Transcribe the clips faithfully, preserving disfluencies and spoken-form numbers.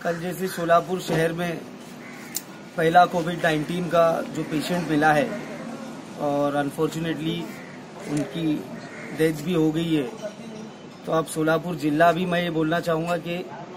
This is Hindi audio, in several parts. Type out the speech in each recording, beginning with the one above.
कल जैसे सोलापुर शहर में पहला कोविड नाइन्टीन का जो पेशेंट मिला है और अनफॉर्चुनेटली उनकी डेथ भी हो गई है, तो अब सोलापुर जिला भी मैं ये बोलना चाहूँगा कि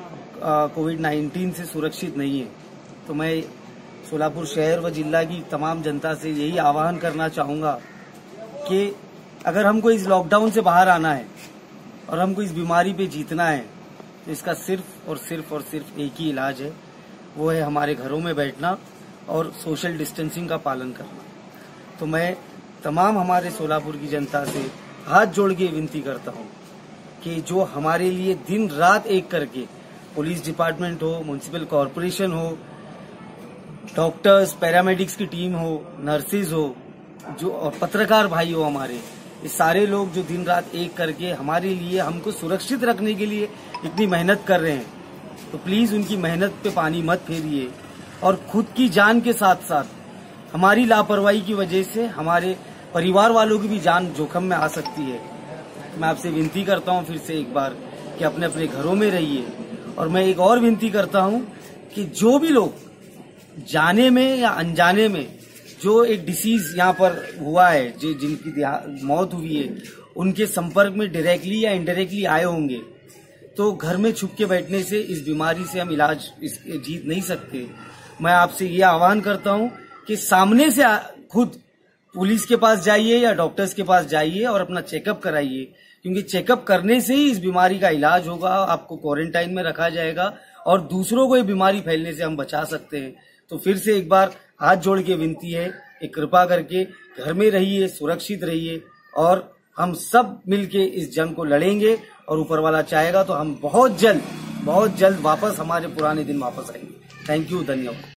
कोविड नाइन्टीन से सुरक्षित नहीं है। तो मैं सोलापुर शहर व जिला की तमाम जनता से यही आह्वान करना चाहूँगा कि अगर हमको इस लॉकडाउन से बाहर आना है और हमको इस बीमारी पे जीतना है, तो इसका सिर्फ और सिर्फ और सिर्फ एक ही इलाज है, वो है हमारे घरों में बैठना और सोशल डिस्टेंसिंग का पालन करना। तो मैं तमाम हमारे सोलापुर की जनता से हाथ जोड़ के विनती करता हूँ कि जो हमारे लिए दिन रात एक करके, पुलिस डिपार्टमेंट हो, म्युनिसिपल कॉरपोरेशन हो, डॉक्टर्स, पैरामेडिक्स की टीम हो, नर्सेज हो, जो और पत्रकार भाई हो, हमारे ये सारे लोग जो दिन रात एक करके हमारे लिए, हमको सुरक्षित रखने के लिए इतनी मेहनत कर रहे हैं, तो प्लीज उनकी मेहनत पे पानी मत फेरिए और खुद की जान के साथ साथ हमारी लापरवाही की वजह से हमारे परिवार वालों की भी जान जोखिम में आ सकती है। मैं आपसे विनती करता हूं फिर से एक बार कि अपने अपने घरों में रहिए। और मैं एक और विनती करता हूं कि जो भी लोग जाने में या अनजाने में जो एक डिसीज यहाँ पर हुआ है, जो जिनकी मौत हुई है, उनके संपर्क में डायरेक्टली या इनडायरेक्टली आए होंगे, तो घर में छुप के बैठने से इस बीमारी से हम इलाज इस जीत नहीं सकते। मैं आपसे ये आह्वान करता हूँ कि सामने से खुद पुलिस के पास जाइए या डॉक्टर्स के पास जाइए और अपना चेकअप कराइए, क्योंकि चेकअप करने से ही इस बीमारी का इलाज होगा, आपको क्वारंटाइन में रखा जाएगा और दूसरों को ये बीमारी फैलने से हम बचा सकते हैं। तो फिर से एक बार हाथ जोड़ के विनती है कि कृपा करके घर में रहिए, सुरक्षित रहिए और हम सब मिलके इस जंग को लड़ेंगे और ऊपर वाला चाहेगा तो हम बहुत जल्द बहुत जल्द वापस हमारे पुराने दिन वापस आएंगे। थैंक यू, धन्यवाद।